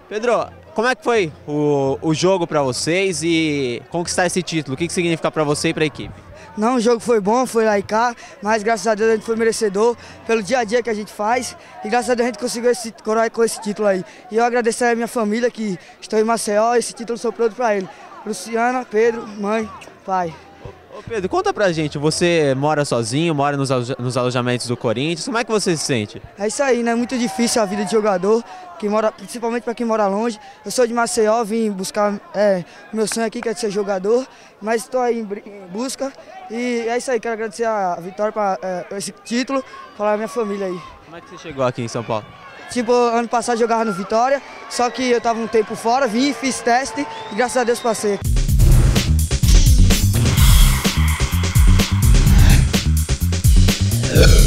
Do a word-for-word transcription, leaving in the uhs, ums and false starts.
Pedro, como é que foi o, o jogo para vocês e conquistar esse título? O que, que significa para você e para a equipe? Não, o jogo foi bom, foi lá e cá, mas graças a Deus a gente foi merecedor pelo dia a dia que a gente faz e graças a Deus a gente conseguiu esse, coroar com esse título aí. E eu agradeço a minha família que estou em Maceió, esse título sou pronto para ele. Luciana, Pedro, mãe, pai. Ô Pedro, conta pra gente, você mora sozinho, mora nos, aloja nos alojamentos do Corinthians, como é que você se sente? É isso aí, né? É muito difícil a vida de jogador, que mora, principalmente para quem mora longe. Eu sou de Maceió, vim buscar é, o meu sonho aqui, que é de ser jogador, mas estou aí em, em busca. E é isso aí, quero agradecer a vitória para é, esse título, falar a minha família aí. Como é que você chegou aqui em São Paulo? Tipo, ano passado jogava no Vitória, só que eu estava um tempo fora, vim, fiz teste e graças a Deus passei. Yeah.